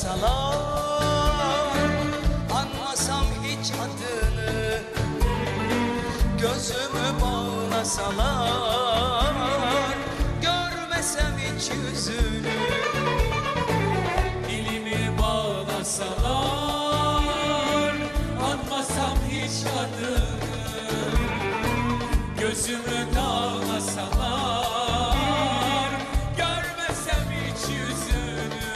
bağlasalar, anmasam hiç adını, gözümü bağlasalar, görmesem hiç yüzünü, dilimi bağlasalar, anmasam hiç adını, gözümü dağlasalar, görmesem hiç yüzünü,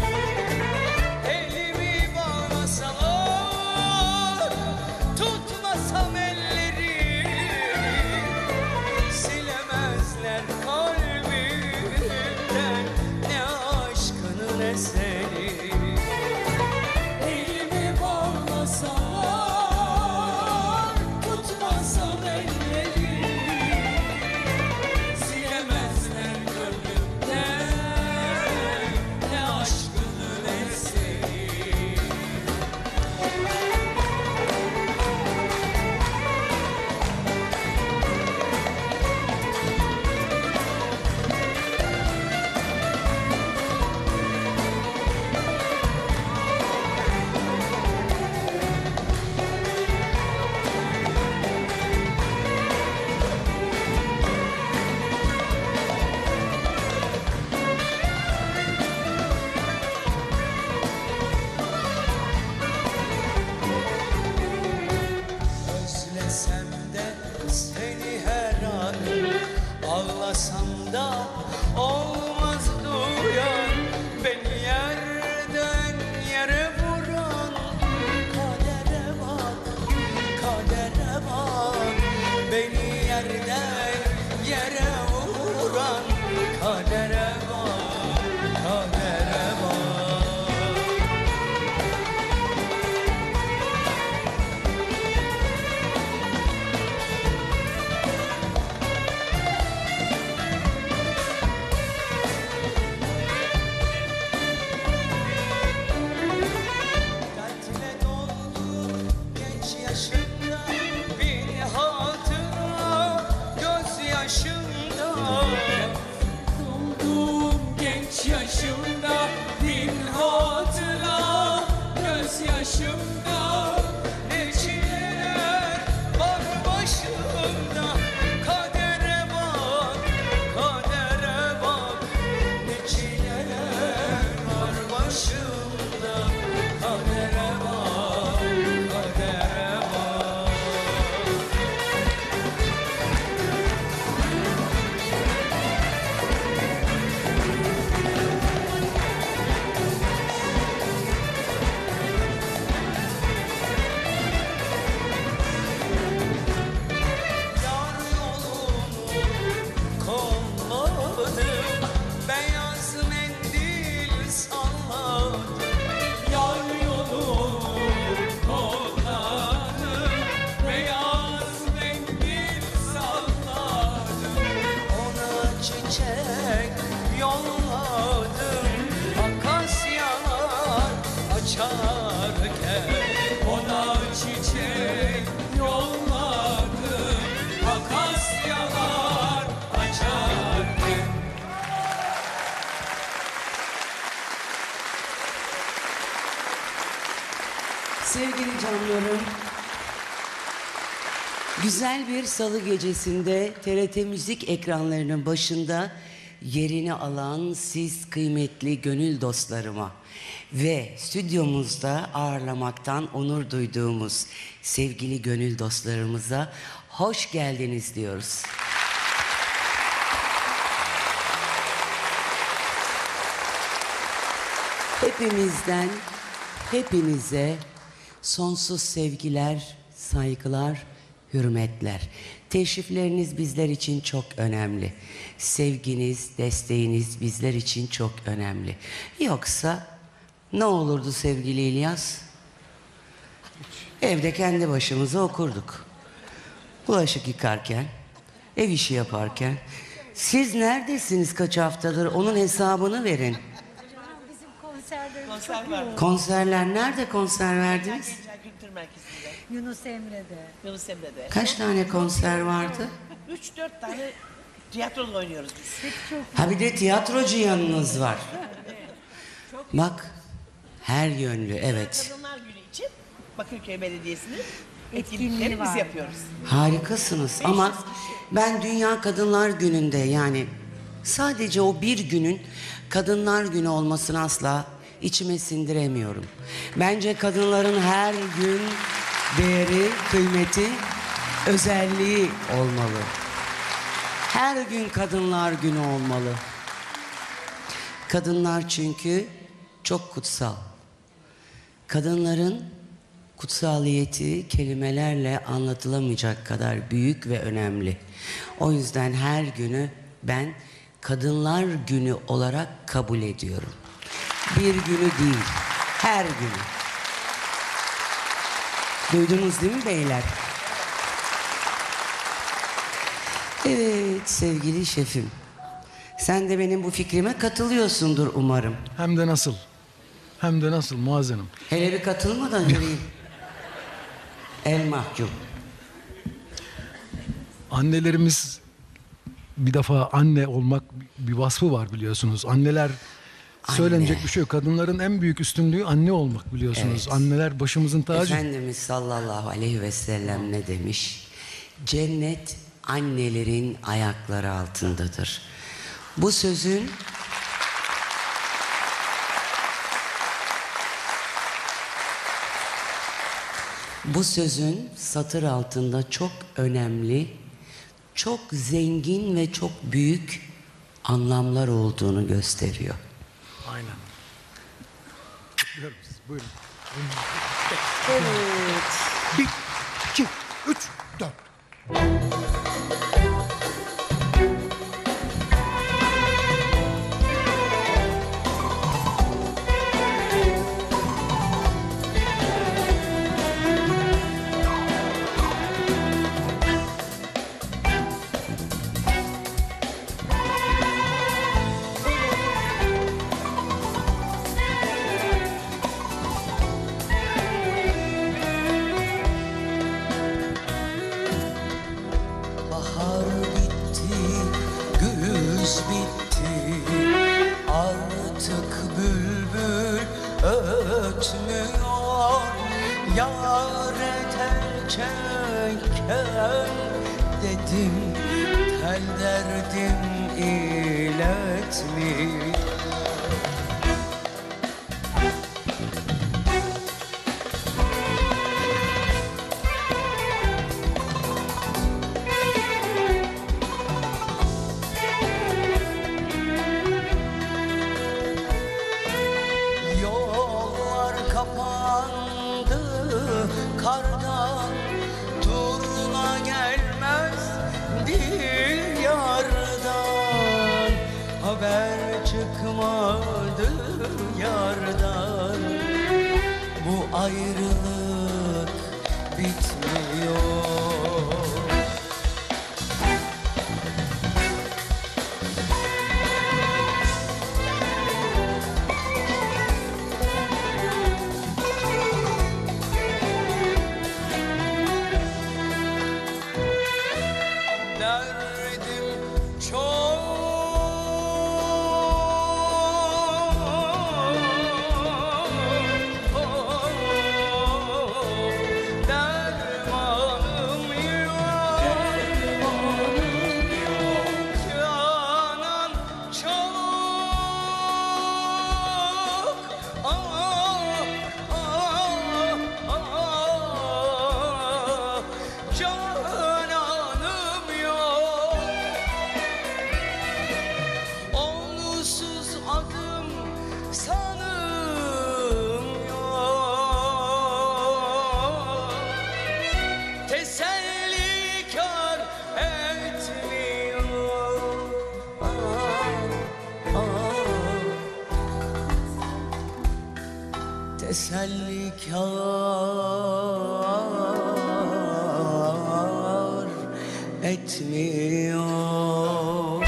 elimi bağlasalar, tutmasam elleri, silemezler kalbimden ne aşkının eseri. elimi bağlasalar, tutmasam elleri, silemezler gönlümden ne aşkının eseri. Özlesem de seni her an, ağlasam da olmaz duyan, beni yerden yere vuran kadere bak, kadere bak, beni yerden yere vuran kadere bak, kadere bak. Dertle doldu genç yaşımda bir hatıra, gözyaşımda. Doldum genç yaşımda bin hatıra, gözyaşımda. Ne çileler var başımda, kadere bak, kadere bak. Ne çileler var başımda, kadere bak, kadere bak. Yar yolunu kolladım, beyaz mendil salladım. Yar yolu kolladım, beyaz mendil salladım. Ona çiçek yolladım, akasyalar açarken. Ona çiçek yolladım, akasyalar açarken. Sevgili canlarım, güzel bir salı gecesinde TRT Müzik ekranlarının başında yerini alan siz kıymetli gönül dostlarıma ve stüdyomuzda ağırlamaktan onur duyduğumuz sevgili gönül dostlarımıza hoş geldiniz diyoruz. Hepimizden hepinize sonsuz sevgiler, saygılar, hürmetler. Teşrifleriniz bizler için çok önemli. Sevginiz, desteğiniz bizler için çok önemli. Yoksa ne olurdu sevgili İlyas? Evde kendi başımıza okurduk. Bulaşık yıkarken, ev işi yaparken. Siz neredesiniz kaç haftadır? Onun hesabını verin. Bizim konserlerimiz Konser çok var. yoğun. Konserler nerede konser verdiniz? Gençler Kültür Merkezi'nde, Yunus Emre'de. Yunus Emre'de. Kaç tane konser vardı? 3-4 tane tiyatroda oynuyoruz biz. Ha bir de tiyatrocu yanınız var. Bak Her yönlü, evet. Kadınlar Günü için Bakırköy Belediyesi'nin Etkinliği etkinliklerini biz vardı. yapıyoruz. Harikasınız ama ben Dünya Kadınlar Günü'nde, yani sadece o bir günün Kadınlar Günü olmasını asla içime sindiremiyorum. Bence kadınların her gün değeri, kıymeti, özelliği olmalı. Her gün Kadınlar Günü olmalı. Kadınlar çünkü çok kutsal. Kadınların kutsaliyeti kelimelerle anlatılamayacak kadar büyük ve önemli. O yüzden her günü ben Kadınlar Günü olarak kabul ediyorum. Bir günü değil, her günü. Duydunuz değil mi beyler? Evet sevgili şefim. Sen de benim bu fikrime katılıyorsundur umarım. Hem de nasıl? Hem de nasıl Muazzez Hanım? Hele bir katılmadan göreyim. El mahkum. Annelerimiz, bir defa anne olmak bir vasfı var biliyorsunuz. Anneler, söylenecek bir şey yok. Kadınların en büyük üstünlüğü anne olmak biliyorsunuz. Evet. Anneler başımızın tacı. Efendimiz sallallahu aleyhi ve sellem ne demiş? Cennet annelerin ayakları altındadır. Bu sözün satır altında çok önemli, çok zengin ve çok büyük anlamlar olduğunu gösteriyor. Aynen. Bekliyoruz. Buyurun. Evet. 1, 2, 3, 4. Bahar bitti, güz bitti. Artık bülbül ötmüyor. Yâre tel çeker dedim, tel derdim iletmiyor. Yollar kapandı kardan, turna gelmez dil yardan. Haber çıkmadı yardan, bu ayrılık bitmiyor. Derdim çok, dermanım yok, canan çok, cananım yok. Onsuz adım sanım yok. Teselli kâr etmiyor. Teselli kâr etmiyor.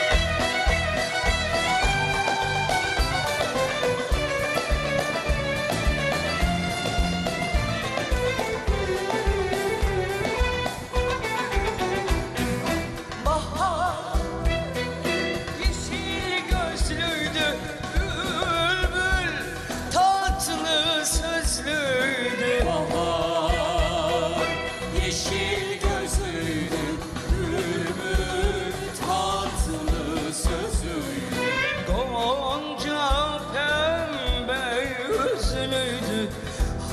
Bahar yeşil gözlüydü bülbül, tatlı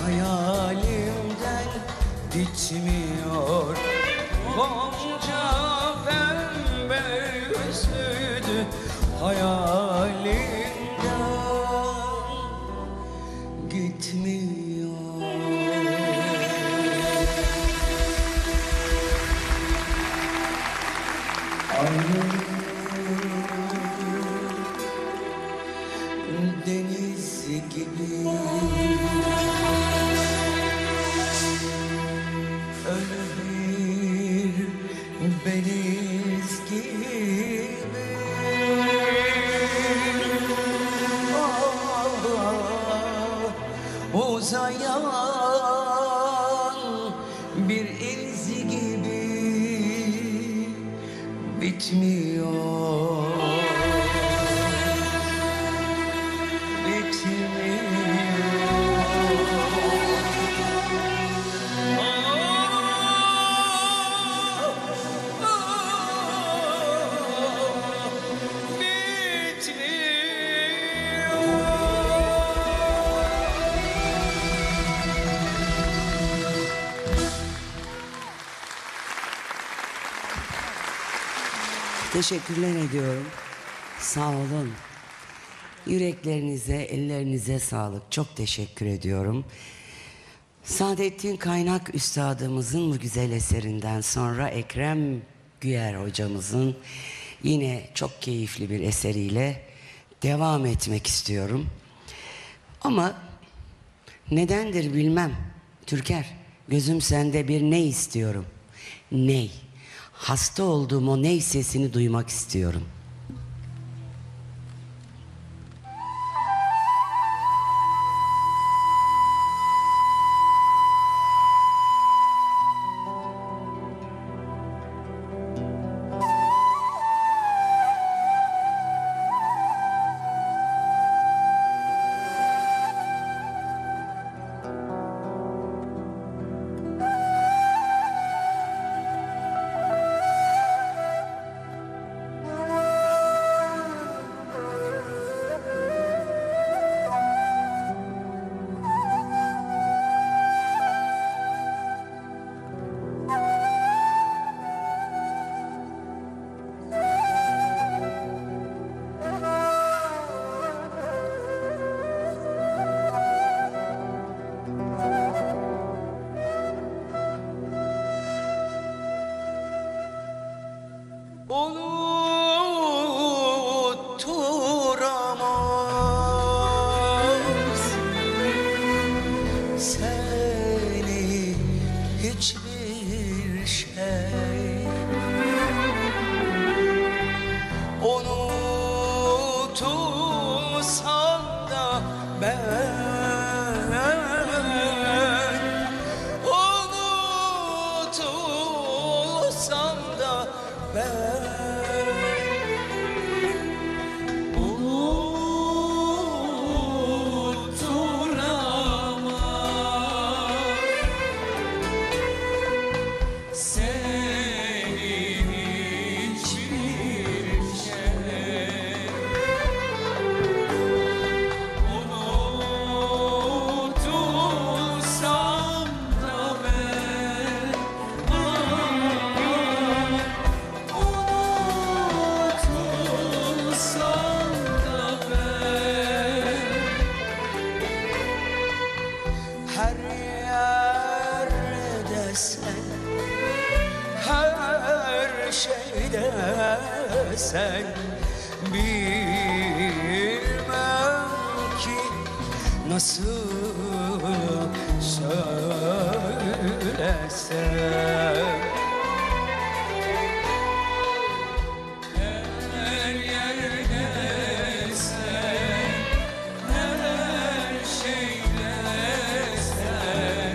hayalimden gitmiyor. Gonca pembe yüzlü hayalimden gitmiyor. Deniz gibi öyle bir beniz gibi uzayan bir iz gibi bitmiyor. Teşekkürler ediyorum. Sağ olun. Yüreklerinize, ellerinize sağlık. Çok teşekkür ediyorum. Saadettin Kaynak Üstadımızın bu güzel eserinden sonra Ekrem Güyer hocamızın yine çok keyifli bir eseriyle devam etmek istiyorum. Ama nedendir bilmem. Türker, gözüm sende bir ney istiyorum. Ney. Hasta olduğum o ney sesini duymak istiyorum. Unutturamaz seni hiçbir şey. Unutulsam da ben, unutulsam da ben her yerde sen, her şeyde sen, bilmem ki nasıl söylesem. Her yerde sen, her şeyde sen,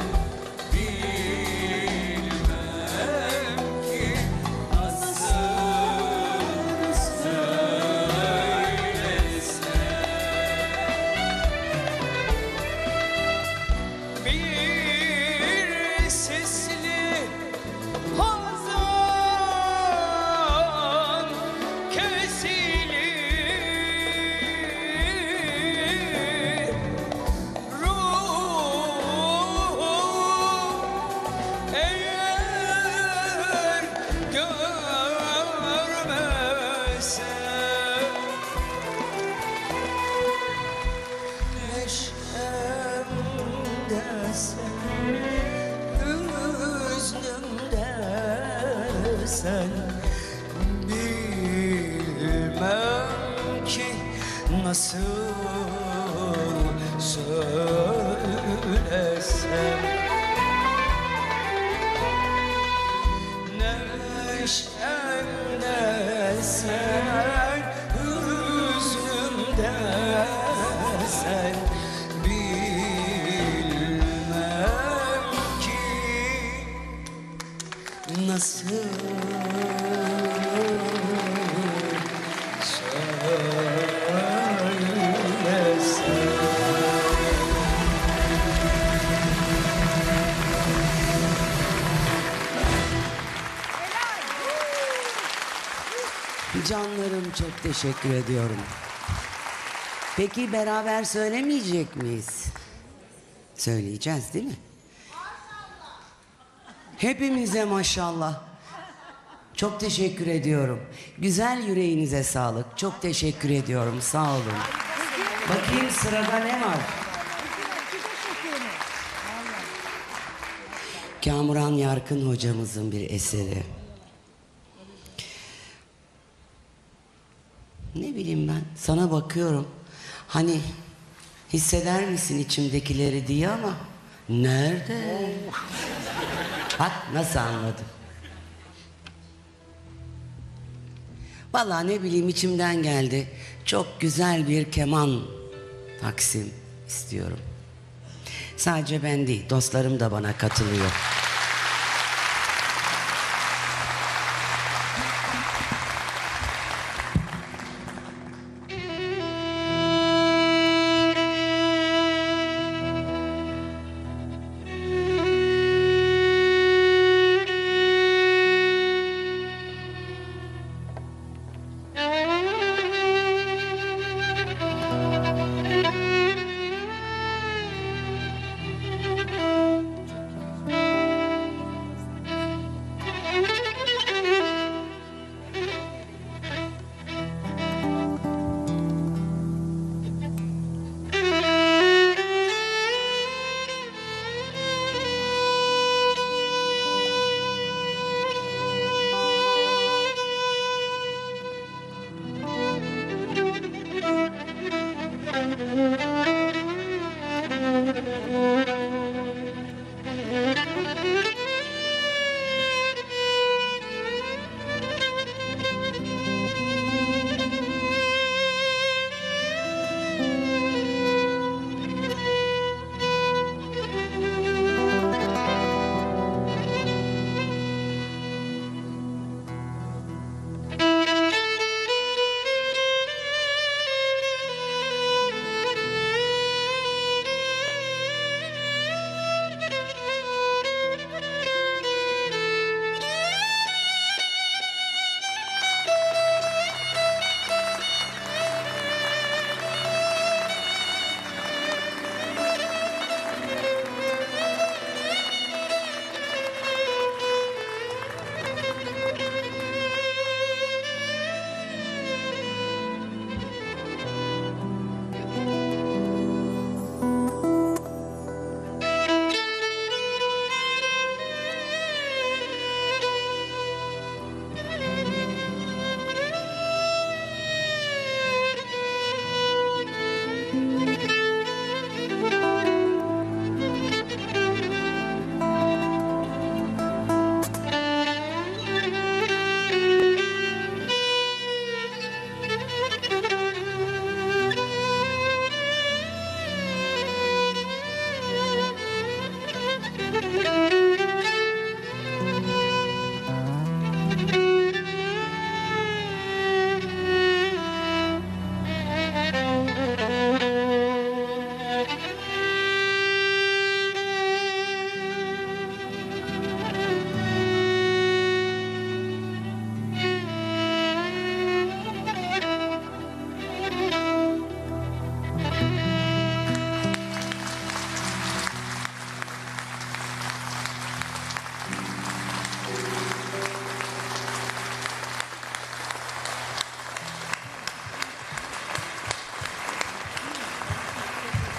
bilmem ki nasıl söylesem. Bir sesli söylesen bilmem ki nasıl söylesem. Neşemde sen, hüznümde sen, bilmem ki nasıl söylesem. Canlarım, çok teşekkür ediyorum. Peki beraber söylemeyecek miyiz? Söyleyeceğiz değil mi? Hepimize maşallah. Çok teşekkür ediyorum. Güzel yüreğinize sağlık. Çok teşekkür ediyorum. Sağ olun. Bakayım sırada ne var? Kamuran Yarkın hocamızın bir eseri. Ne bileyim ben, sana bakıyorum. Hani hisseder misin içimdekileri diye ama nerede? Bak nasıl anladım. Vallahi ne bileyim, içimden geldi. Çok güzel bir keman taksim istiyorum. Sadece ben değil, dostlarım da bana katılıyor.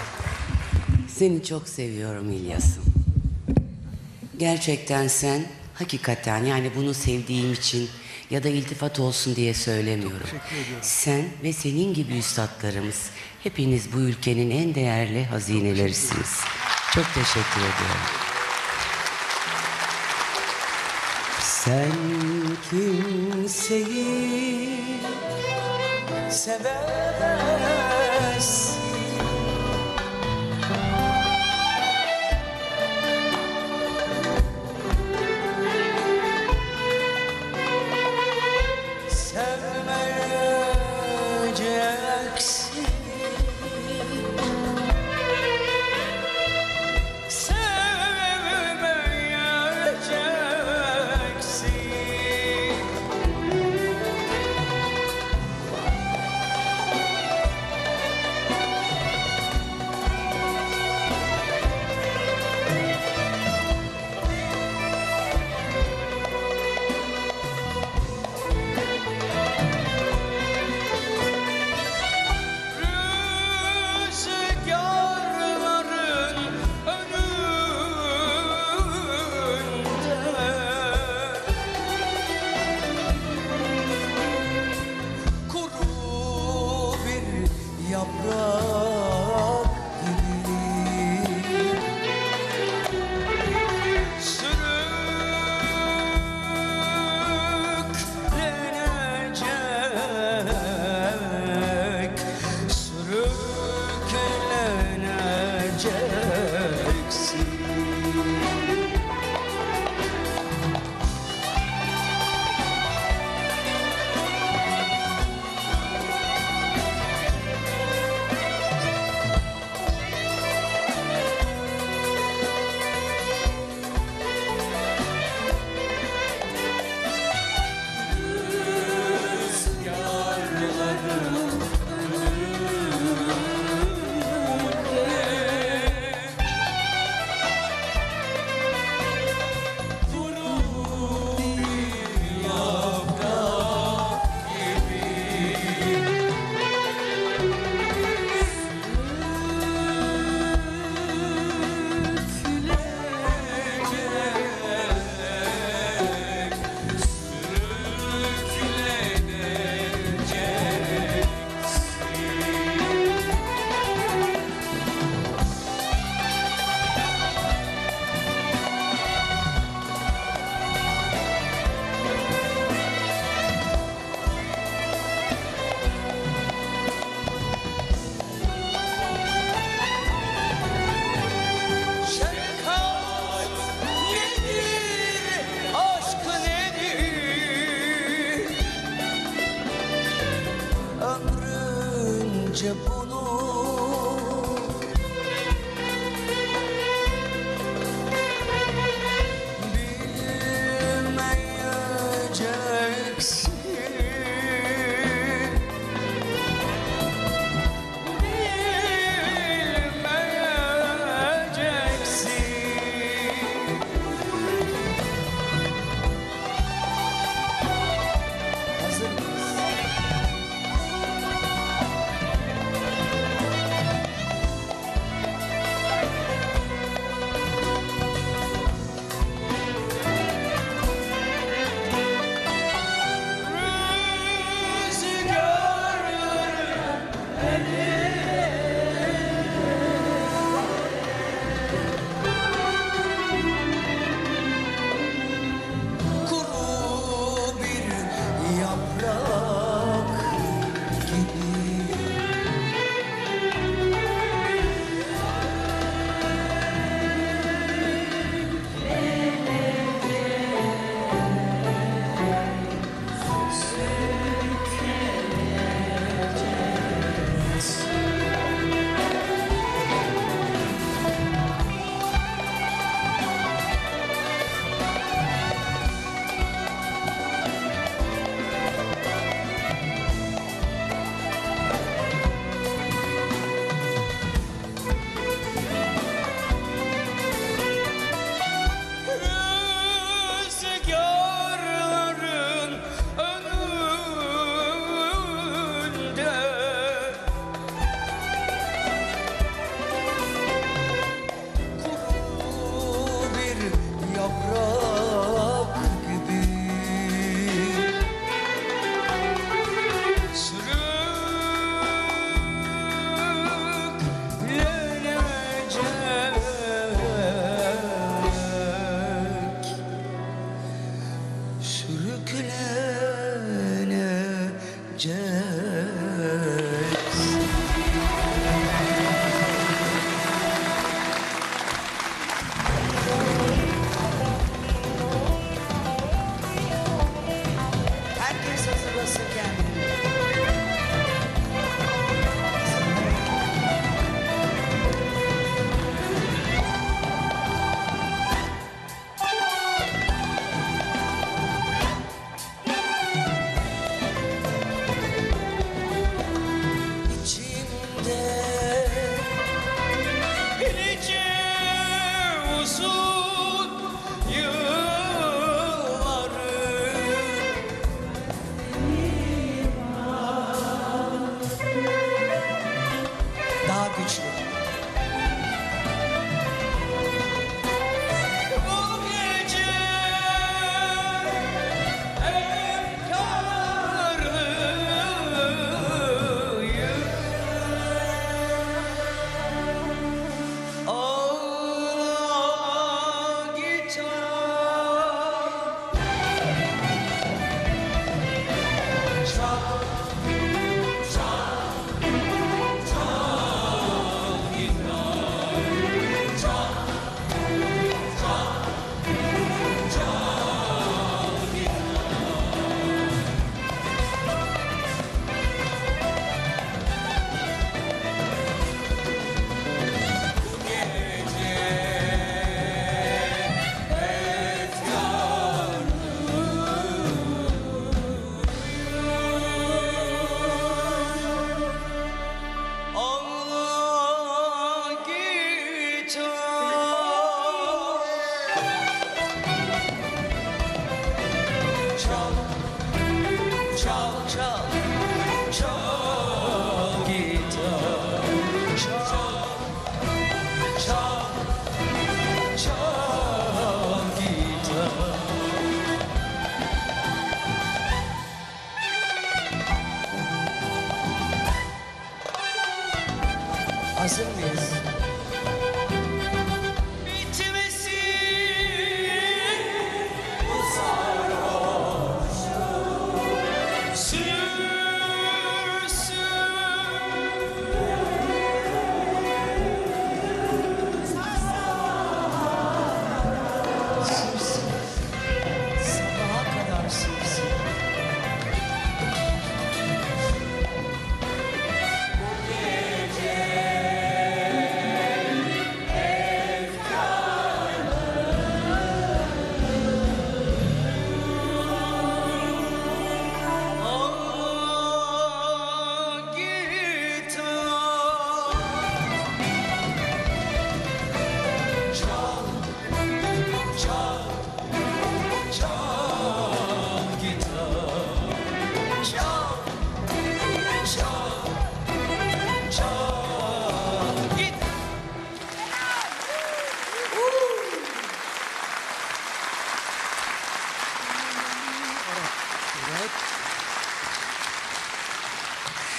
Seni çok seviyorum İlyas'ım. Gerçekten sen Hakikaten yani bunu sevdiğim için ya da iltifat olsun diye söylemiyorum. Sen ve senin gibi üstadlarımız hepiniz bu ülkenin en değerli hazinelerisiniz. Çok teşekkür ediyorum. Sen kimseyi sevemezsin. Sevmeyeceksin. Sevmeyeceksin.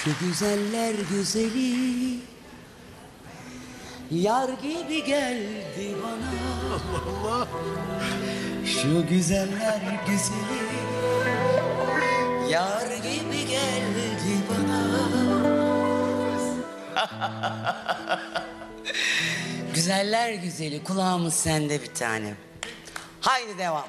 Şu güzeller güzeli yar gibi geldi bana. Allah Allah. Şu güzeller güzeli yar gibi geldi bana. Güzeller güzeli, kulağımız sende bir tane. Haydi devam.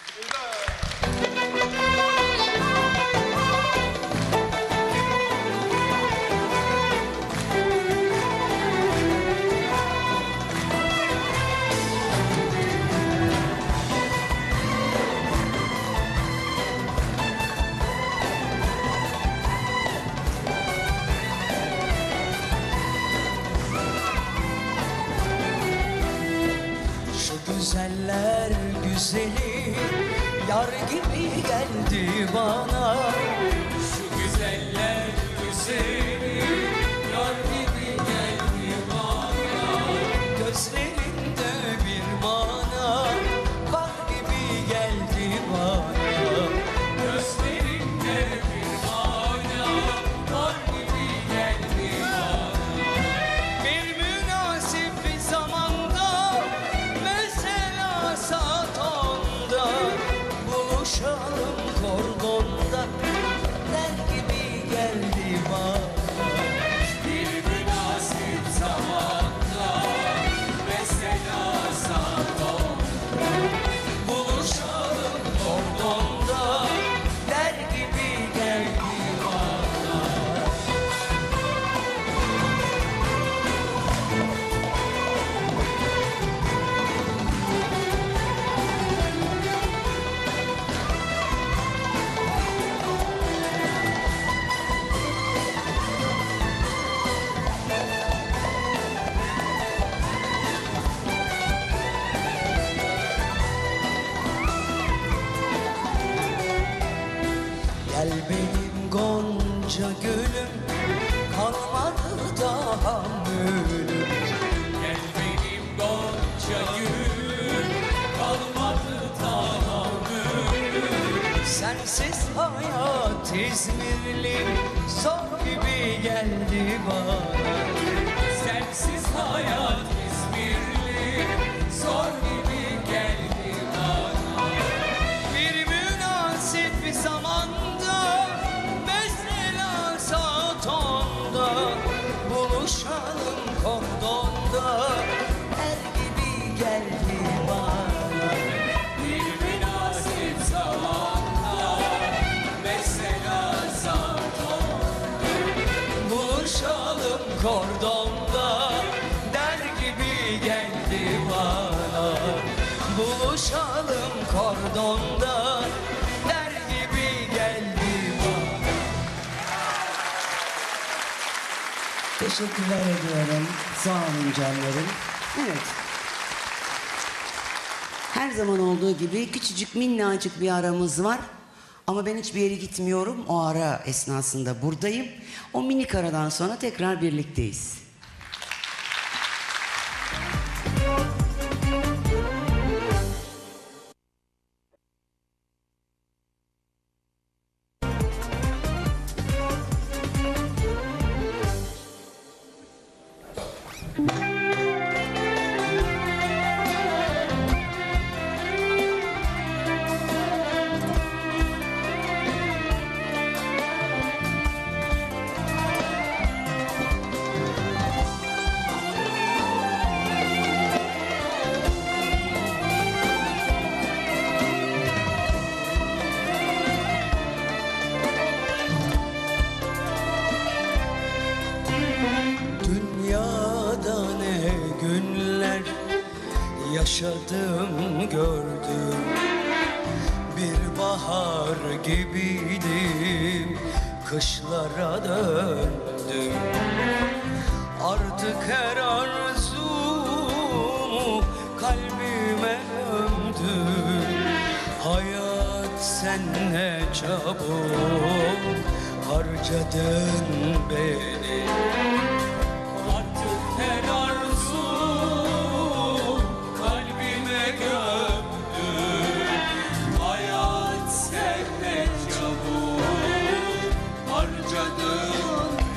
Güzeller güzeli yar gibi geldi bana. Şu güzeller güzeli yar gibi geldi bana. Gözlerinde bir mana var gibi geldi bana. Gözlerinde bir mana var gibi geldi bana. Bir münasip bir zamanda mesela saat 10'da buluşalım kordonda der gibi geldi bana. Bir münasip zamanda mesela saat 10'da Buluşalım kordonda der gibi geldi bana. Gel benim gonca gülüm, kalmadı daha mühürüm. Gel benim gonca gülüm, kalmadı tahammülüm. Sensiz hayat İzmirli zor gibi geldi bana. Sensiz hayat İzmirli zor gibi geldi bana. Bir münasip bir zamanda mesela saat 10'da buluşalım kordonda er gibi geldi bana. Bir münasip zamanda mesela saat 10'da Buluşalım kordonda der gibi geldi bana. Buluşalım kordonda der gibi geldi bana. Teşekkürler ediyorum. Sağ olun canlarım. Evet. Her zaman olduğu gibi küçücük minnacık bir aramız var. Ama ben hiçbir yere gitmiyorum. O ara esnasında buradayım. O minik aradan sonra tekrar birlikteyiz. Dünyada ne günler yaşadım gördüm. Bir bahar gibiydim, kışlara döndüm. Artık her arzumu kalbime gömdüm. Hayat sen ne çabuk harcadın beni. artık her arzu kalbime gömdüm. Hayat sen ne çabuk harcadın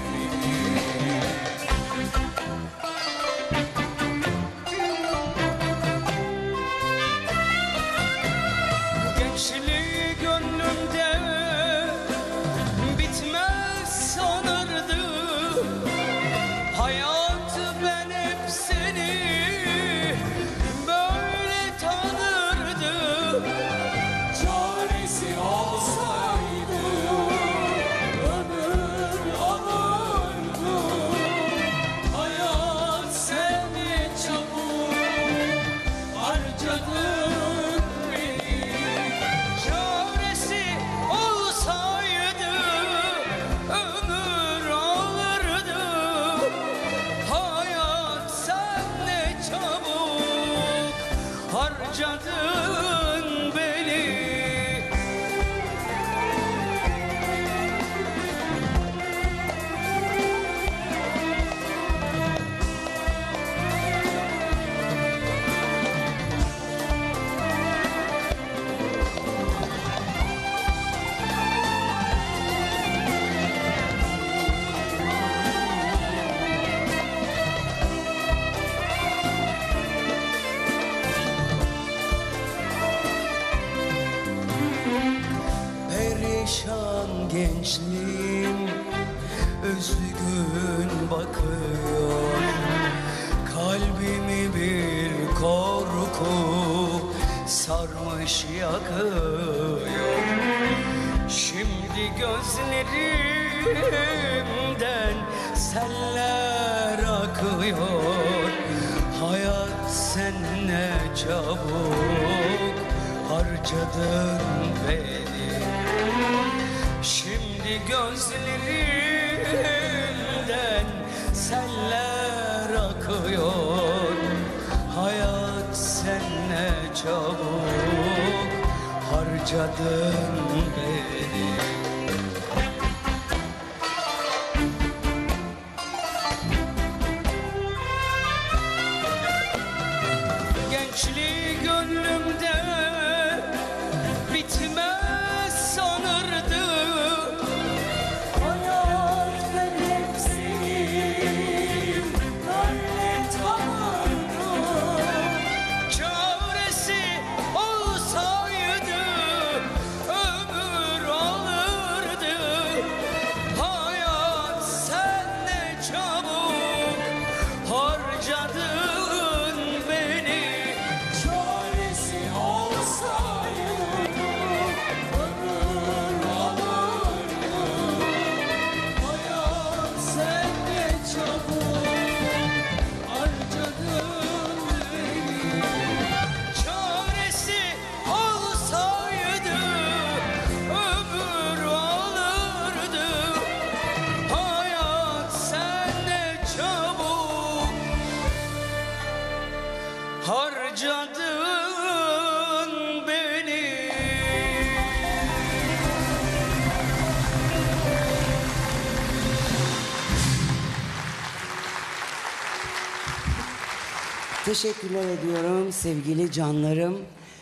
harcadın beni. Perişan gençliğim üzgün bakıyor. Kalbimi bir korku sarmış yakıyor. Şimdi gözlerimden seller akıyor. Hayat sen ne çabuk harcadın beni. Şimdi gözlerimden seller akıyor. Hayat sen ne çabuk harcadın beni. Gençliği gönlümde bitmez sanırdım. Hayat ben hep senin, böyle tanırdım. Çaresi olsaydı ömür alırdı. Hayat sen ne çabuk harcadın beni. Çaresi olsaydı ömür alırdım. Hayat sen ne çabuk harcadın beni. Çaresi olsaydı ömür alırdı. Hayat sen ne çabuk harcadın beni. Teşekkürler ediyorum sevgili canlarım.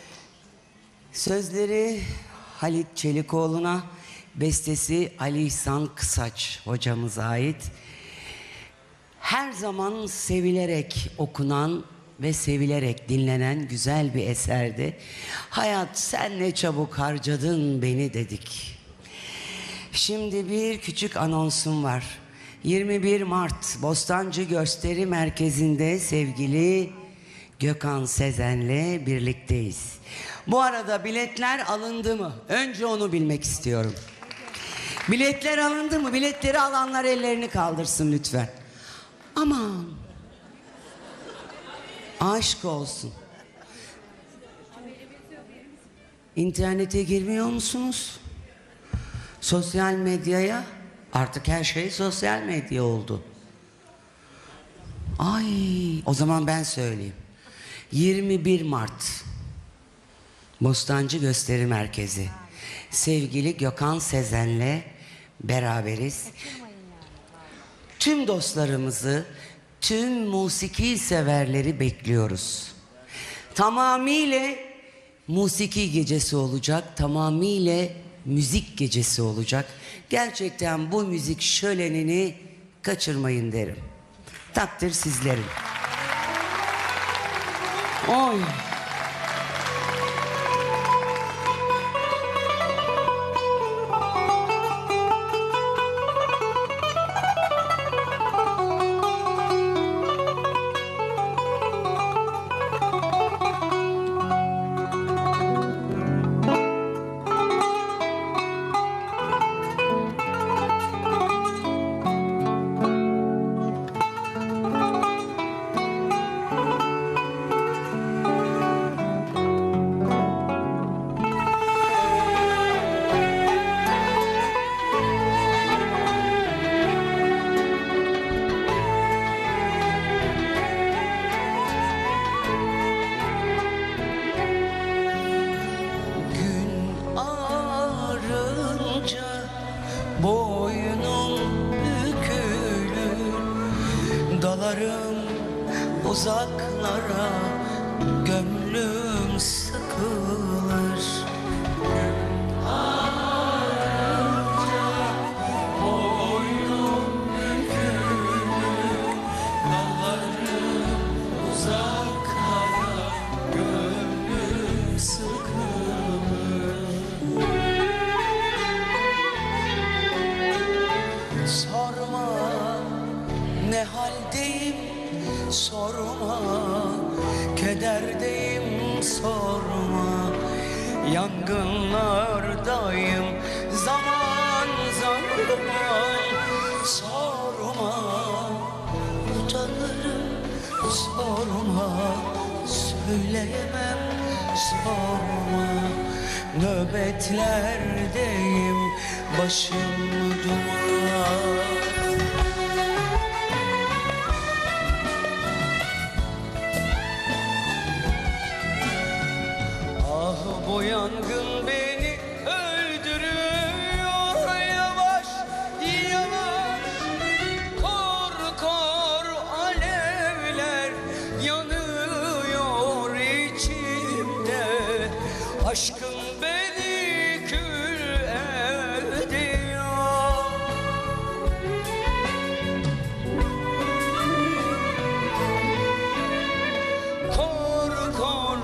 Sözleri Halit Çelikoğlu'na, bestesi Ali İhsan Kısaç hocamıza ait. Her zaman sevilerek okunan ve sevilerek dinlenen güzel bir eserdi. Hayat sen ne çabuk harcadın beni dedik. Şimdi bir küçük anonsum var. 21 Mart Bostancı Gösteri Merkezi'nde sevgili Gökhan Sezen'le birlikteyiz. Bu arada biletler alındı mı? Önce onu bilmek istiyorum. Biletler alındı mı? Biletleri alanlar ellerini kaldırsın lütfen. Aman. Aşk olsun. İnternete girmiyor musunuz? Sosyal medyaya? Artık her şey sosyal medya oldu. Ay, o zaman ben söyleyeyim. 21 Mart Bostancı Gösteri Merkezi. Sevgili Gökhan Sezen'le beraberiz. Tüm dostlarımızı, tüm musiki severleri bekliyoruz. Tamamıyla musiki gecesi olacak, tamamıyla müzik gecesi olacak. Gerçekten bu müzik şölenini kaçırmayın derim. Takdir sizlerin. Oy. uzaklara gönlüm sıkılır. Sorma ne haldeyim, sorma kederdeyim, sorma yangınlardayım zaman zaman. Sorma utanırım, sorma söyleyemem, sorma nöbetlerdeyim, başım duman. Ah bu yangın beni öldürüyor, yavaş yavaş kor kor alevler yanıyor içimde. Aşkın beni kül ediyor. Kor kor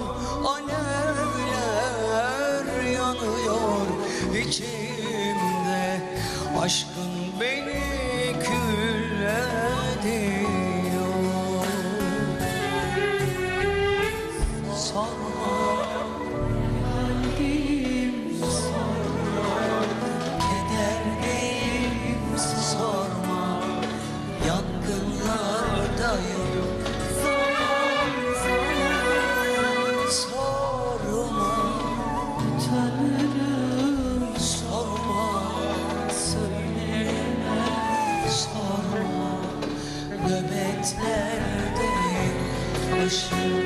alevler yanıyor içimde. Aşkın beni kül ediyor. Sorma haldeyim, sorma kederdeyim, sorma yangınlardayım zaman zaman. Sorma tanırım, sorma söyleyemem, sorma nöbetlerdeyim, başım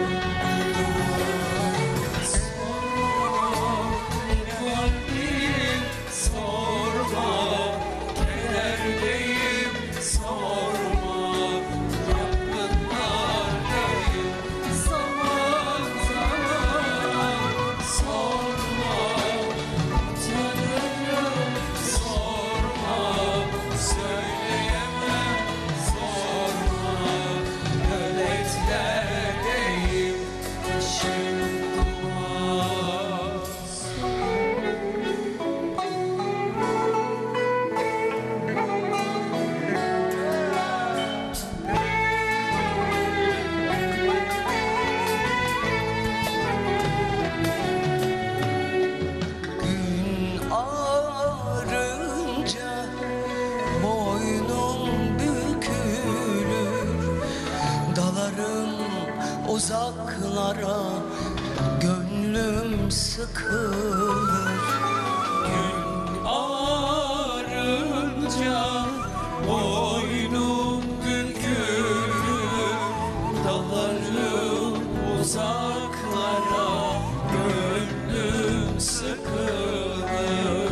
uzaklara gönlüm sıkılır. Gün ağarınca boynum bükülür, dalarım uzaklara gönlüm sıkılır.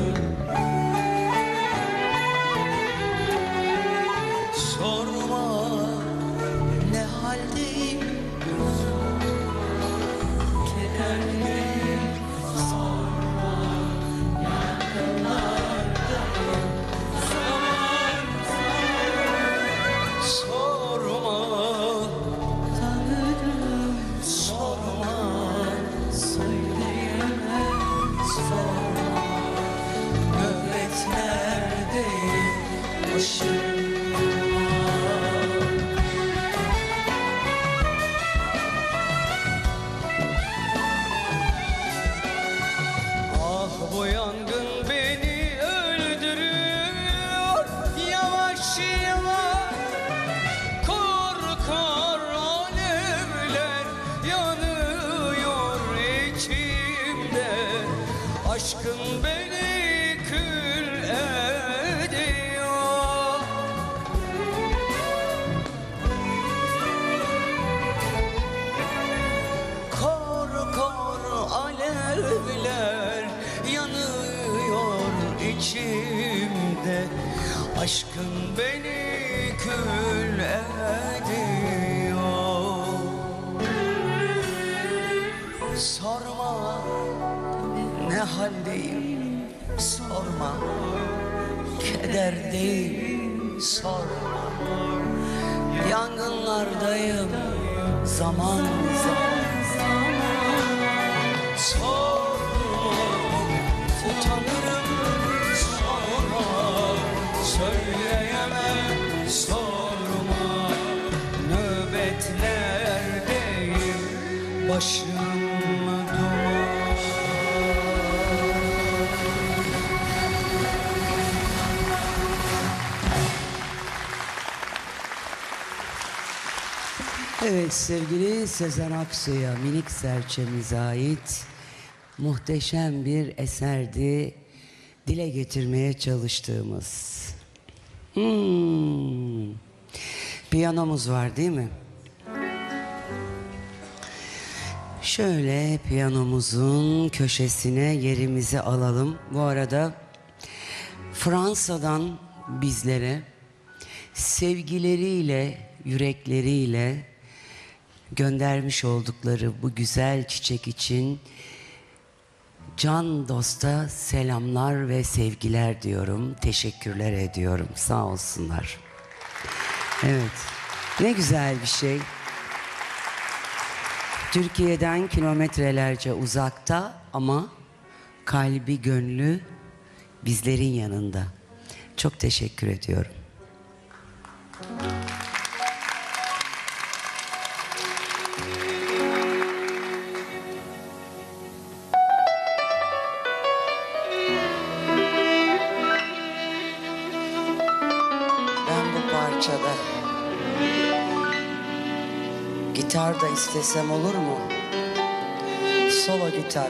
Sorma ne haldeyim, kederliyim, sorma yakınlardayım zaman zaman. Sorma tanırım, sorma söyleyemem, sorma nöbetlerdeyim, başım bu yangın beni öldürüyor, yavaş yavaş kor kor alevler yanıyor içimde. Aşkın beni kül ediyor. Kor kor alevler yanıyor içimde. Aşkın beni kül ediyor. haldeyim sorma, kederdeyim sorma, yangınlardayım zaman zaman. Sorma, utanırım sorma, söyleyemem sorma, nöbetlerdeyim başım duman. Evet, sevgili Sezen Aksu'ya, Minik Serçemize ait muhteşem bir eserdi dile getirmeye çalıştığımız. Piyanomuz var değil mi? Şöyle piyanomuzun köşesine yerimizi alalım. Bu arada Fransa'dan bizlere sevgileriyle, yürekleriyle göndermiş oldukları bu güzel çiçek için can dosta selamlar ve sevgiler diyorum. Teşekkürler ediyorum. Sağ olsunlar. Evet. Ne güzel bir şey. Türkiye'den kilometrelerce uzakta ama kalbi gönlü bizlerin yanında. Çok teşekkür ediyorum. Ben bu parçada gitar da istesem olur mu? Solo gitar.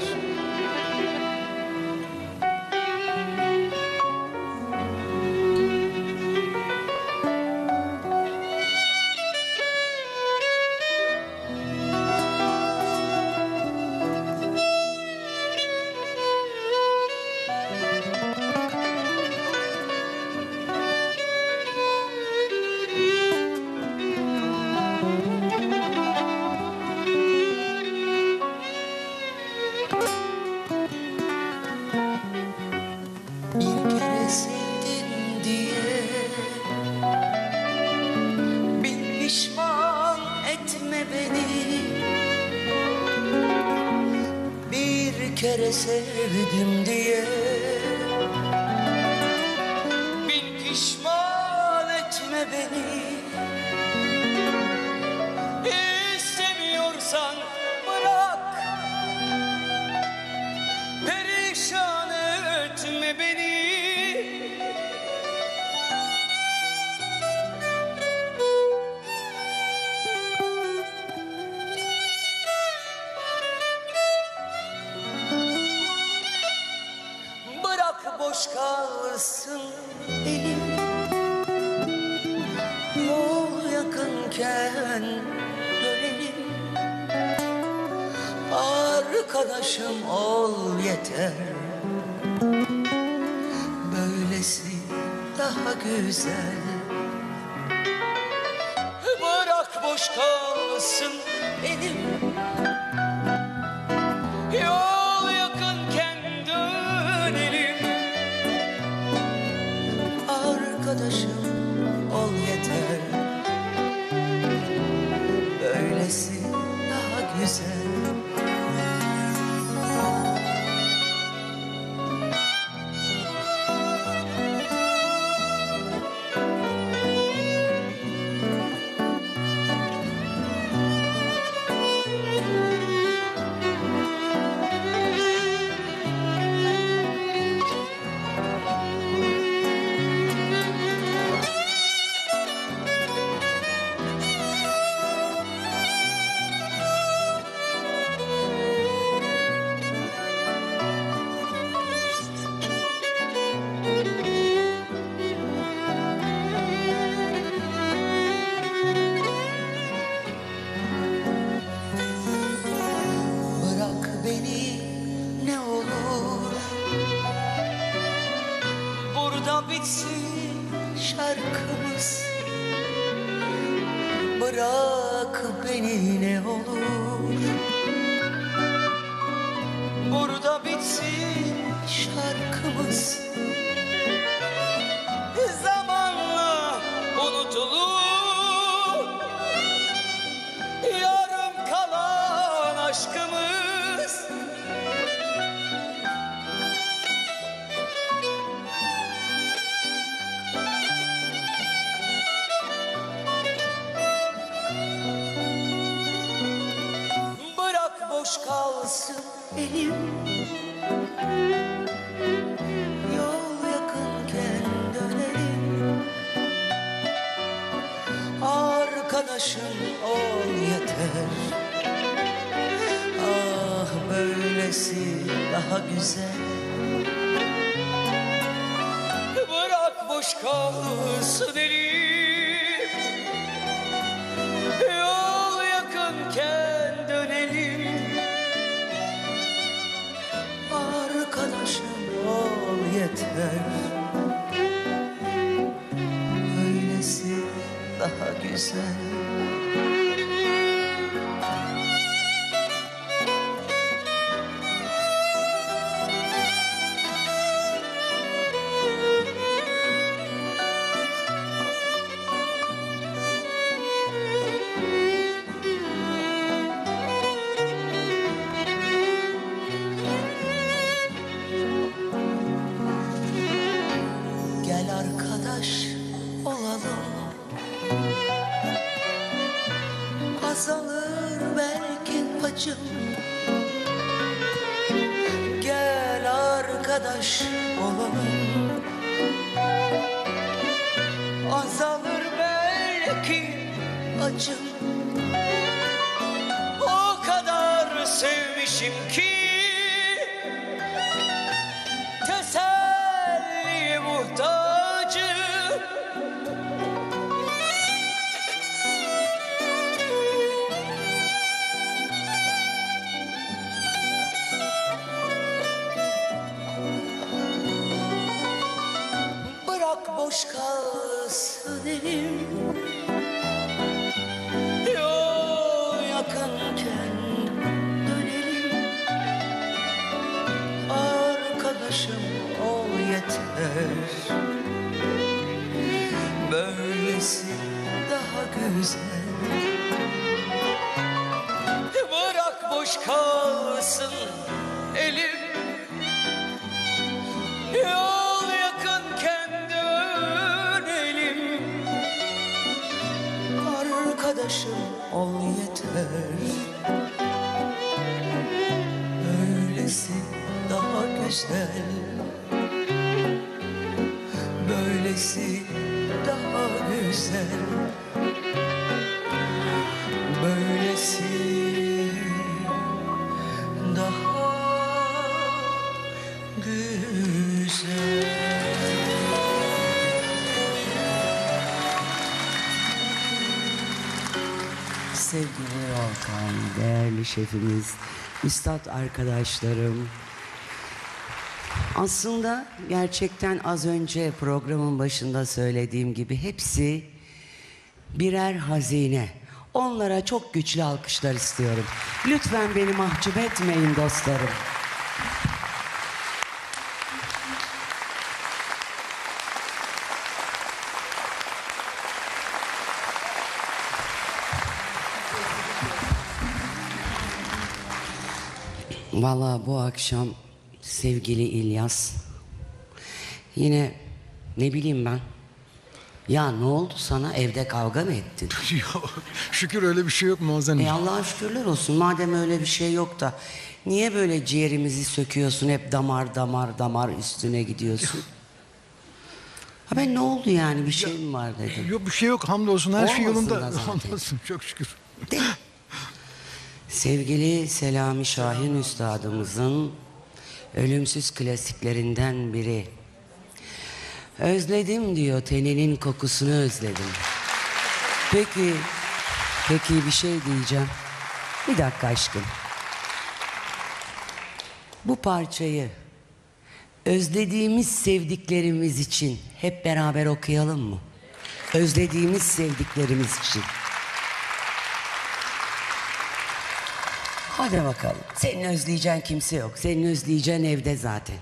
Bir kere sevdim diye bin pişman etme beni. Bir kere sevdim diye bin pişman etme beni. İstemiyorsan bırak, perişan etme beni. Bırak boş kalsın elim, yol yakınken dönelim. Arkadaşım ol yeter, böylesi daha güzel. Bırak boş kalsın elim, yol yakınken dönelim. Arkadaşım ol yeter, böylesi daha güzel. Bırak beni ne olur, burada bitsin şarkımız. Bırak beni ne olur, burada bitsin boş kalsın elim, yol yakınken dönelim. Arkadaşım ol yeter. Ah böylesi daha güzel. Bırak boş kalsın elim, yol yakınken dönelim. Arkadaşım ol yeter. Böylesi daha güzel. Gel arkadaş olalım, azalır belki acım. Gel arkadaş olalım, azalır belki acım. O kadar sevmişim ki teselli muhtacım. Bırak boş kalsın elim, yol yakınken dönelim. Arkadaşım ol yeter. Böylesi daha güzel. Bırak boş kalsın elim, yol yakınken dönelim. Arkadaşım ol yeter. Böylesi daha güzel. Böylesi daha güzel. Böylesi daha güzel. Sevgili Volkan, değerli şefimiz, üstad arkadaşlarım. Aslında gerçekten az önce programın başında söylediğim gibi hepsi birer hazine. Onlara çok güçlü alkışlar istiyorum. Lütfen beni mahcup etmeyin dostlarım. Vallahi bu akşam sevgili İlyas, yine ne bileyim ben, ya ne oldu sana, evde kavga mı ettin? Yok, şükür öyle bir şey yok Nazan. Allah'a şükürler olsun, madem öyle bir şey yok da niye böyle ciğerimizi söküyorsun, hep damar damar damar üstüne gidiyorsun? Ha ben ne oldu yani, bir şey mi var dedim. Yok bir şey yok, hamdolsun her şey Olmasın yolunda. da zaten. Hamdolsun çok şükür. Değil mi? Sevgili Selami Şahin Üstadımızın ölümsüz klasiklerinden biri. Özledim diyor, teninin kokusunu özledim. Peki bir şey diyeceğim. Bir dakika aşkım. Bu parçayı özlediğimiz sevdiklerimiz için hep beraber okuyalım mı? Özlediğimiz sevdiklerimiz için. Hadi bakalım. Senin özleyeceğin kimse yok. Senin özleyeceğin evde zaten.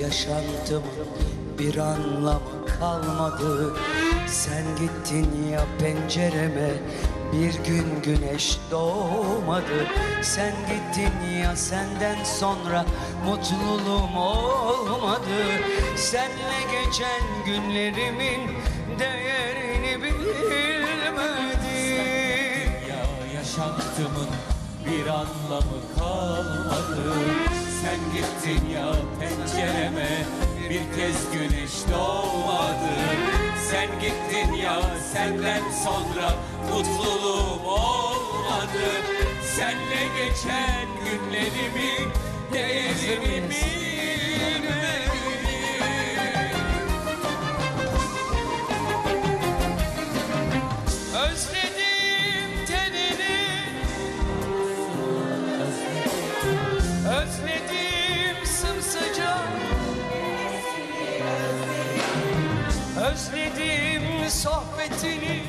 yaşantımın bir anlamı kalmadı. Sen gittin ya pencereme, bir gün güneş doğmadı. Sen gittin ya senden sonra mutluluğum olmadı. Senle geçen günlerimin değerini bilmedim. Ya yaşantımın bir anlamı kalmadı. Sen gittin ya pencereme, bir kez güneş doğmadı. Sen gittin ya senden sonra mutluluğum olmadı. Senle geçen günlerimin değerini bilmedim. Özledim tenini, özledim sımsıcak, özledim sohbetini.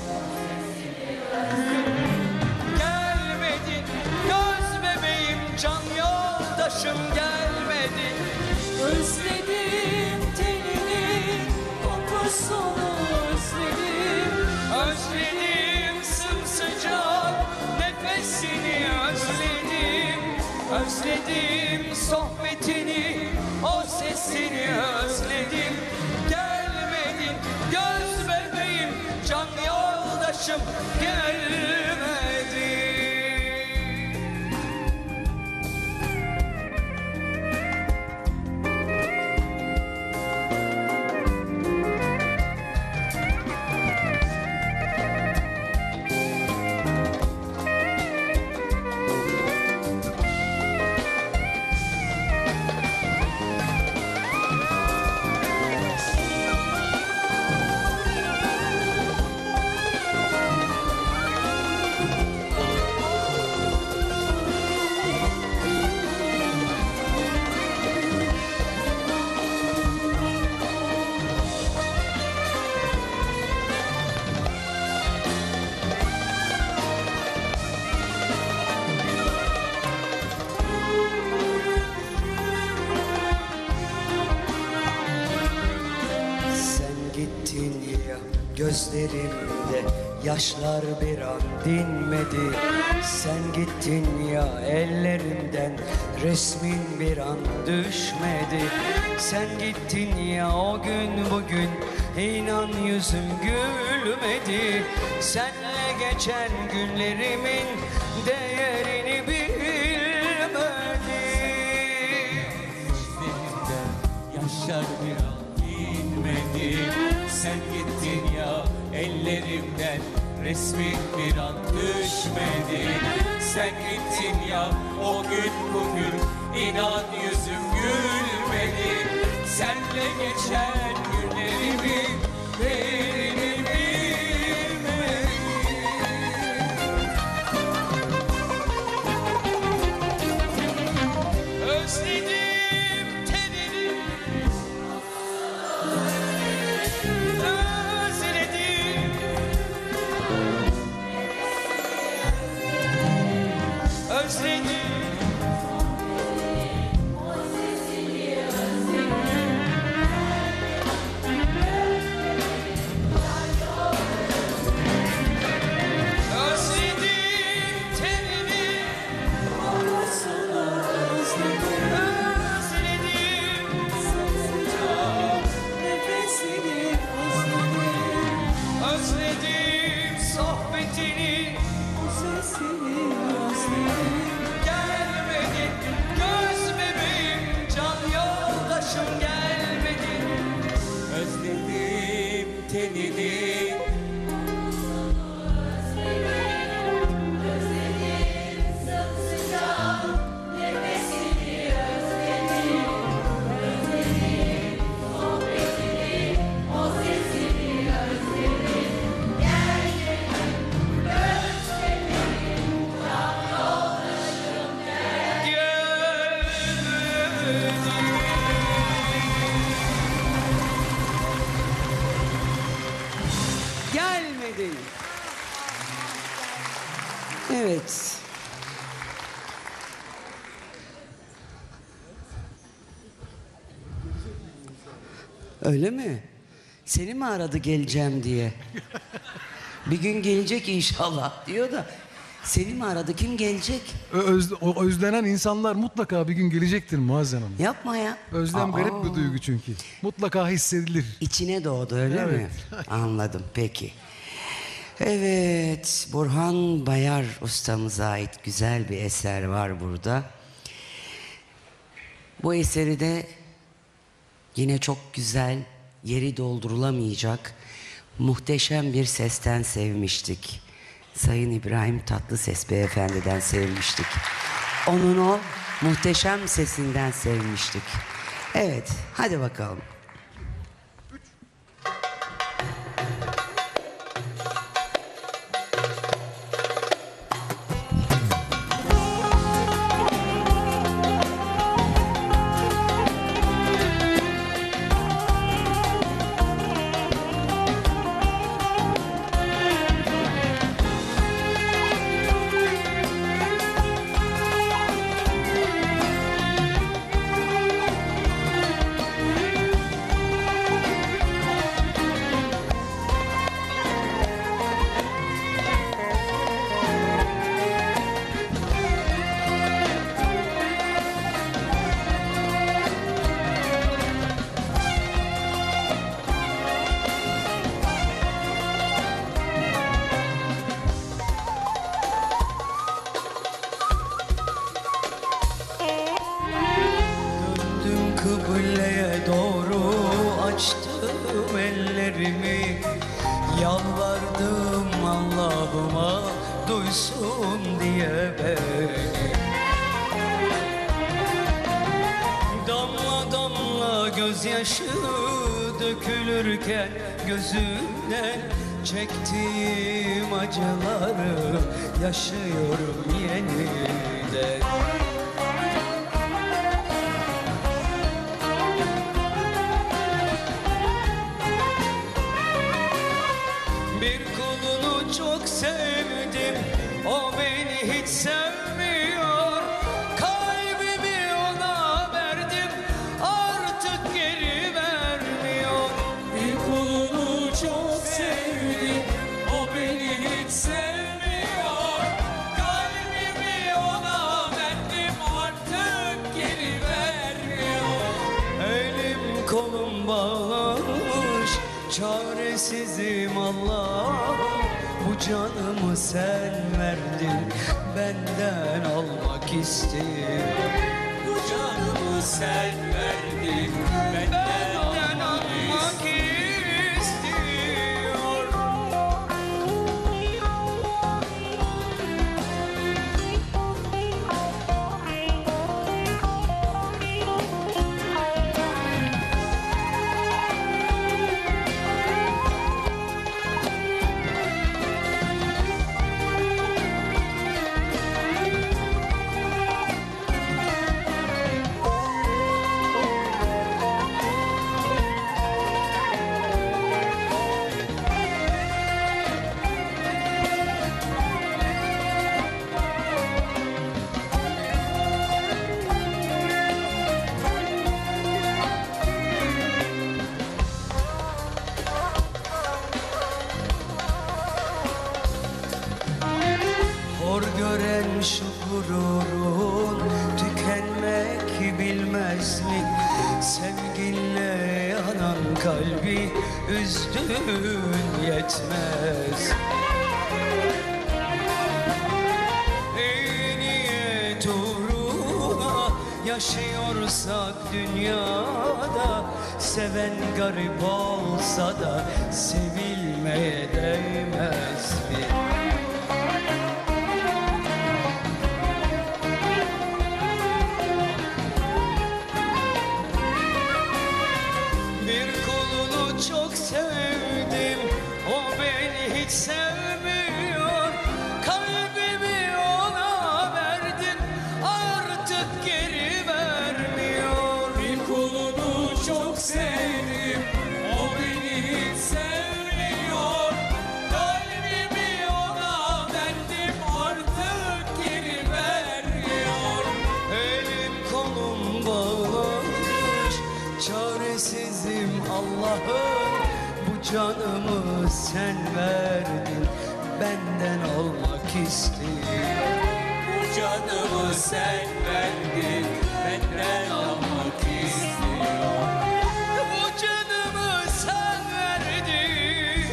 Gelmedin göz bebeğim, can yoldaşım gelmedin. Özledim tenini, kokusunu özledim. Özledim sımsıcak nefesini, özledim. Özledim sohbetini, o sesini özledim. Gelmedin göz bebeğim, can yoldaşım gelmedin. Sen gittin ya, gözlerimde yaşlar bir an dinmedi. Sen gittin ya, ellerimden resmin bir an düşmedi. Sen gittin ya, o gün bugün inan yüzüm gülmedi. Senle geçen günlerimin değerini bilmedim. Gözlerimden yaşlar bir an dinmedi. Sen gittin ya ellerimden resmin bir an düşmedi. Sen gittin ya o gün bugün inan yüzüm gülmedi. Senle geçen günlerimi değerini bilmedim. Özledim tenini, özledim. Özledim. Özledim tenini, özledim. Nefesini özledim. Özledim sohbetini. O sesini özledim. Gelmedin göz bebeğim, can yoldaşım gelmedin. Özledim tenini. Gelmedin. Evet. Öyle mi? Seni mi aradı geleceğim diye? Bir gün gelecek inşallah diyor da. Seni mi aradı? Kim gelecek? O özlenen insanlar mutlaka bir gün gelecektir Muazzez Hanım. Yapma ya. Özlem Aa, garip bir duygu çünkü. Mutlaka hissedilir. İçine doğdu öyle mi? Anladım peki. Evet, Burhan Bayar ustamıza ait güzel bir eser var burada. Bu eseri de yine çok güzel, yeri doldurulamayacak, muhteşem bir sesten sevmiştik. Sayın İbrahim Tatlıses Beyefendi'den sevmiştik. Onun o muhteşem sesinden sevmiştik. Evet, hadi bakalım. Döndüm kıbleye doğru açtım ellerimi, yalvardım Allah'ıma duysun diye beni. Damla damla gözyaşı dökülürken gözümden çektiğim acıları yaşıyorum yeniden. Bir kulunu çok sevdim, o beni hiç sevmiyor. Kalbimi ona verdim, artık geri vermiyor. Bir kulunu çok sevdim, o beni hiç sevmiyor. Kalbimi ona verdim, artık geri vermiyor. Elim kolum bağlanmış, çaresizim Allah'ım. Bu canımı sen verdin, benden almak istiyor. Bu canımı sen verdin, benden almak istiyor. Hor gören şu gururun tükenmek bilmez mi? Sevginle yanan kalbi üzdün yetmez. İyi niyet uğruna yaşıyorsak dünyada, seven garip olsa da sevilmeye değmez mi? Bir kulunu çok sevdim, o beni hiç sevmiyor. Kalbimi ona verdim, artık geri vermiyor. Bir kulunu çok sevdim, o beni hiç sevmiyor. Kalbimi ona Allah'ım bu canımı sen verdin, benden almak istiyor. Bu canımı sen verdin, benden almak istiyor. Bu canımı sen verdin,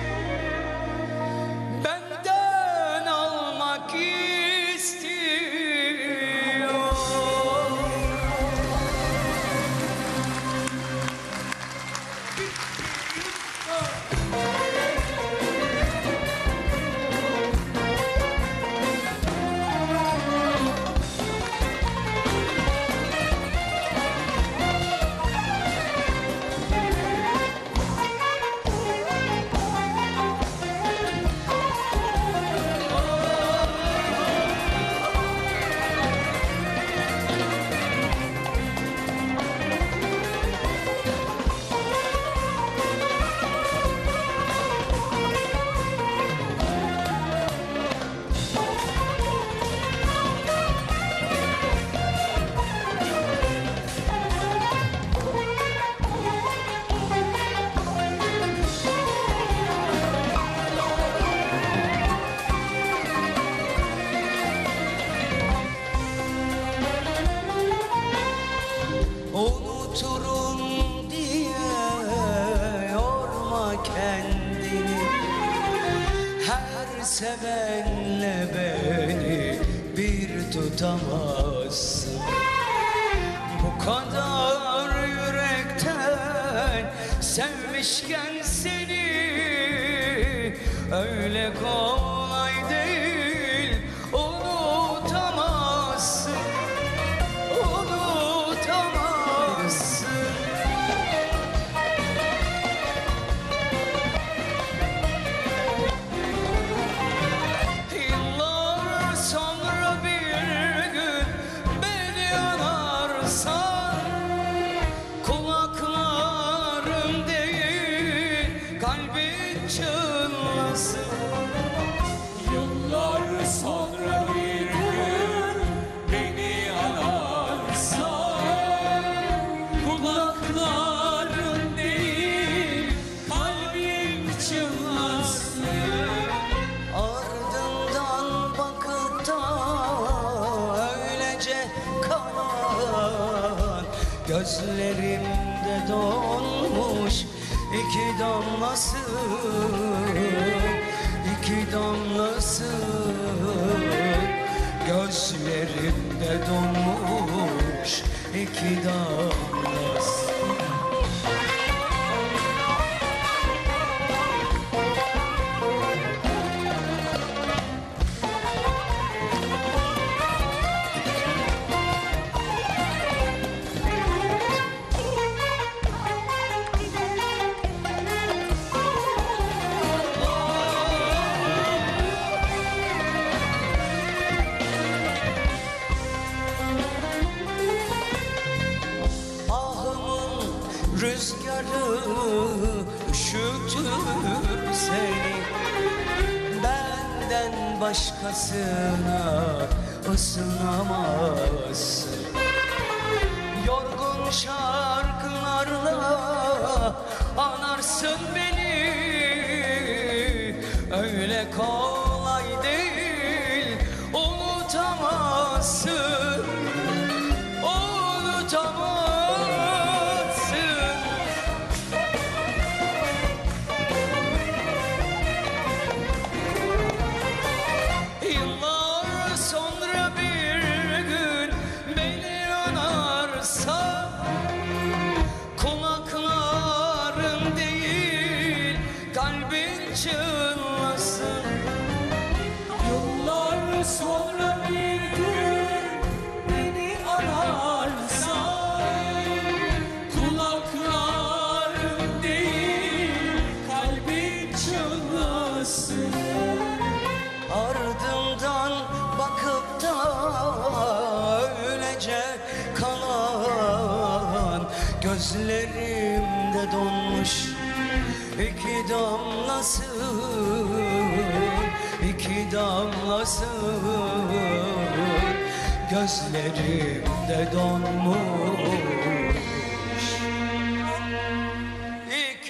benden almak istiyor. Unuturum diye yorma kendini, her sevenle beni bir tutamazsın. Bu kadar yürekten sevmişken seni, öyle kolay değil unutamazsın. Unutamazsın. Yıllar sonra bir gün beni anarsan, kulaklarım değil kalbin çınlasın. Yıllar sonra bir gün beni anarsan, kulakların değil kalbim çınlasın. Ardından bakıp da öylece kalan, gözlerimde donmuş iki damlası, iki damlası, gözlerimde donmuş iki damlası. Ahımın rüzgarı üşütür seni, benden başkasına ısınamazsın. Yorgun şarkılarla anarsın beni, öyle kolay değil unutamazsın. Unutamazsın. Yıllar sonra bir gün beni anarsan, kulakların değil kalbin çınlasın. Yıllar sonra bir gün beni anarsan, kulakların değil kalbin çınlasın. Ardından bakıp da öylece kalan, gözlerimde donmuş iki damlası, iki damlası, gözlerimde donmuş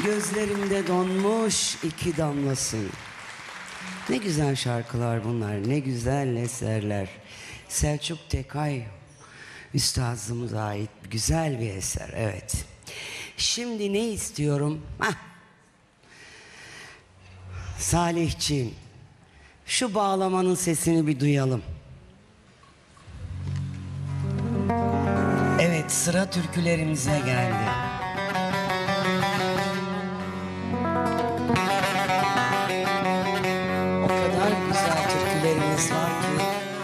Gözlerimde donmuş iki damlasın. Ne güzel şarkılar bunlar, ne güzel eserler. Selçuk Tekay üstazımıza ait güzel bir eser, evet. Şimdi ne istiyorum? Salihciğim, şu bağlamanın sesini bir duyalım. Evet, sıra türkülerimize geldi. O kadar güzel türkülerimiz var ki.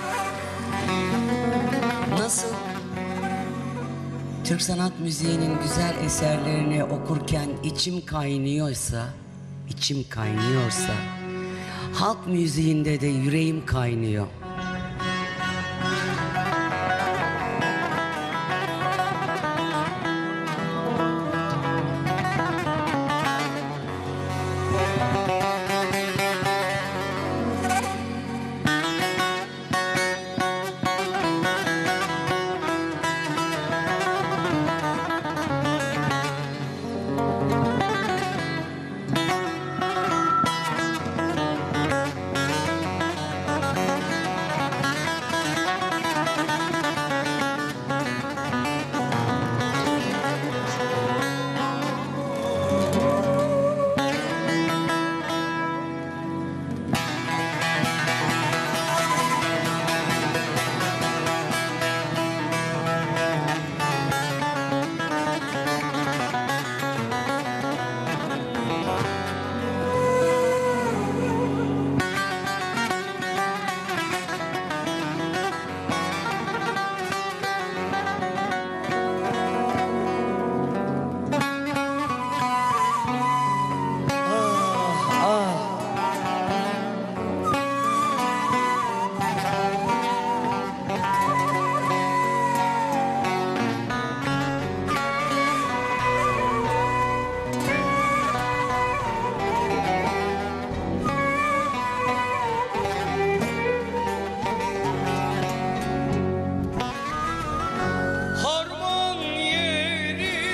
Nasıl Türk sanat müziğinin güzel eserlerini okurken içim kaynıyorsa, halk müziğinde de yüreğim kaynıyor. Harman yeri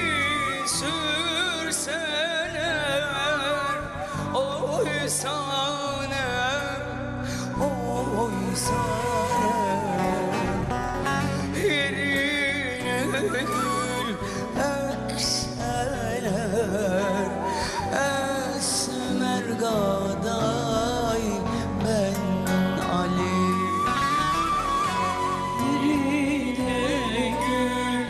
sürseler, oy sanem, oy sanem. Yerine gül ekseler, esmer gaday ben Ali. Yerine gül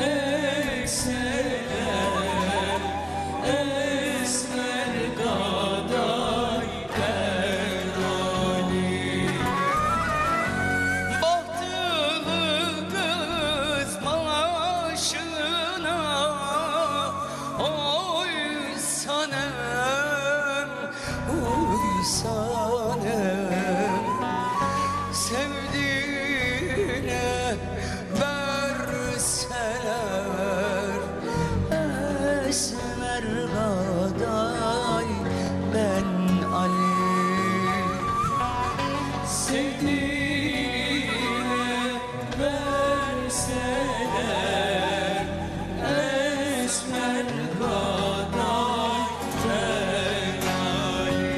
ekseler, esmer gaday ben Ali. Bahtlı kız başına, oy sanem, oy sanem. Sevdiğine verseler, esmer gaday ben Ali. Sevdiğine verseler, esmer gaday ben Ali.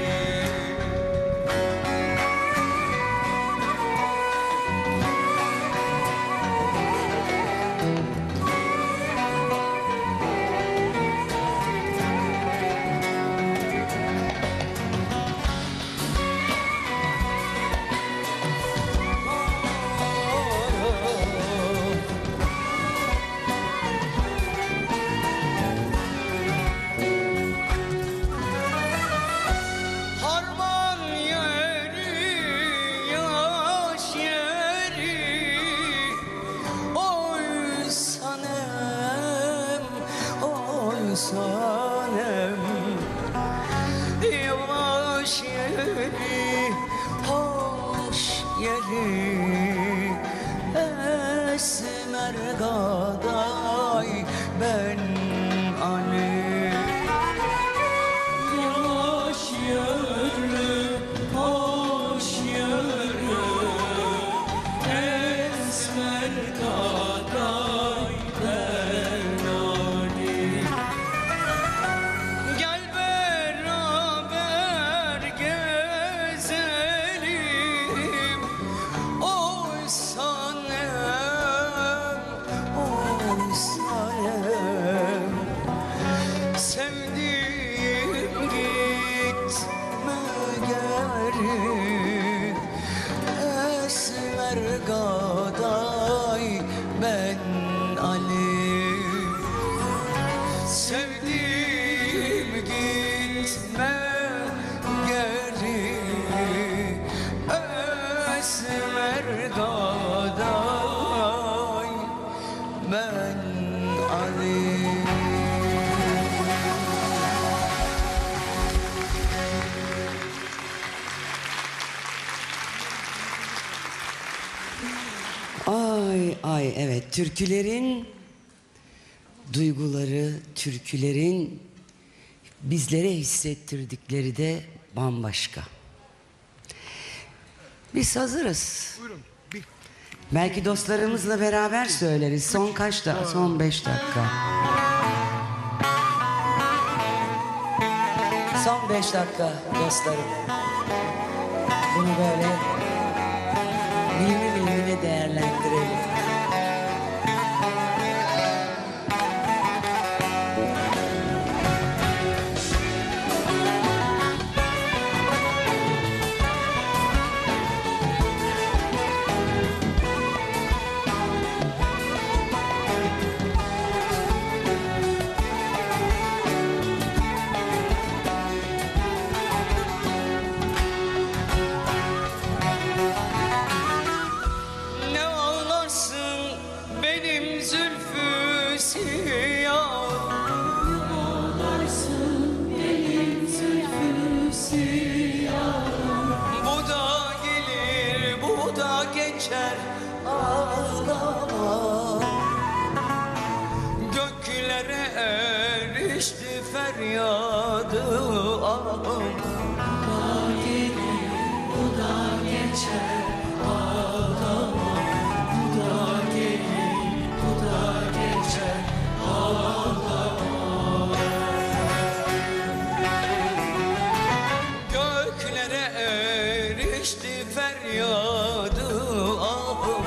Harman yeri, yaş yeri, oy sanem, oy sanem. Yavaş yeri, hoş yeri, esmer gaday ben Ali. Yavaş yürü, hoş yürü, esmer gaday ben Ali. Gel Türkülerin duyguları, türkülerin bizlere hissettirdikleri de bambaşka. Biz hazırız. Buyurun. Belki dostlarımızla beraber söyleriz. Son kaç dakika? Son 5 dakika. Son 5 dakika dostlarım. Bunu böyle milimi milimine değerlendirelim. Ne ağlarsın benim zülfü siyah. Ağlarsın benim zülfü siyah. Bu da gelir, bu da geçer, ağlama. Göklere erişti feryadı ağam. Bu da geçer ağlama. Bu da gelir, bu da geçer Göklere erişti feryadı ağam.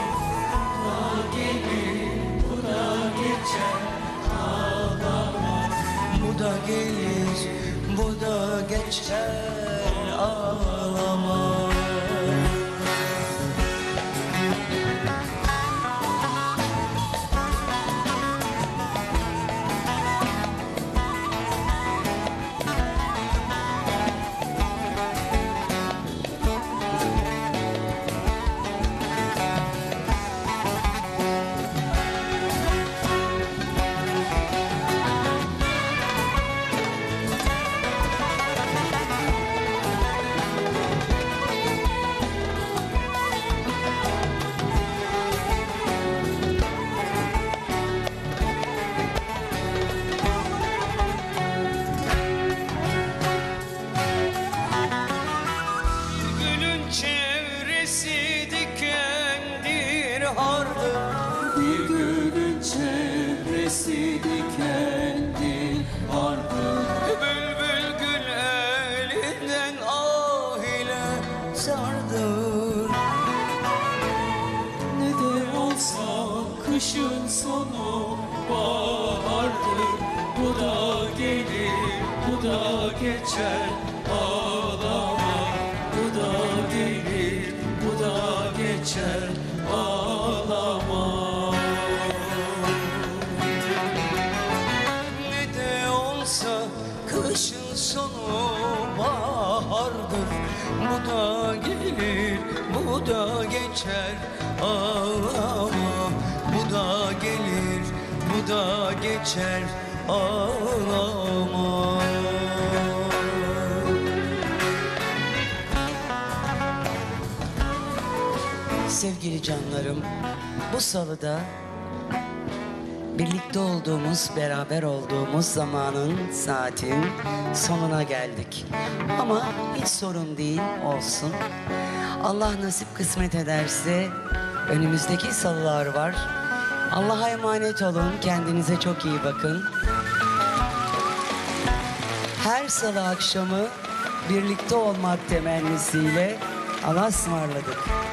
Bu da gelir, bu da geçer, ağlama. Gülün çevresi dikendir hardır. Bir gülün çevresi dikendir ardı. Bülbül gül elinden ah ile sardır. Ne de olsa kışın sonu bahardır. Bu da gelir, bu da geçer ağlama. Bu da gelir, bu da geçer ağlama. Ne de olsa kışın sonu bahardır. Bu da gelir, bu da geçer, ağlama. Bu da gelir, bu da geçer, ağlama. Sevgili canlarım, bu salıda birlikte olduğumuz, beraber olduğumuz zamanın, saatin sonuna geldik. Ama hiç sorun değil, olsun. Allah nasip kısmet ederse önümüzdeki salılar var. Allah'a emanet olun, kendinize çok iyi bakın. Her salı akşamı birlikte olmak temennisiyle Allah'a ısmarladık.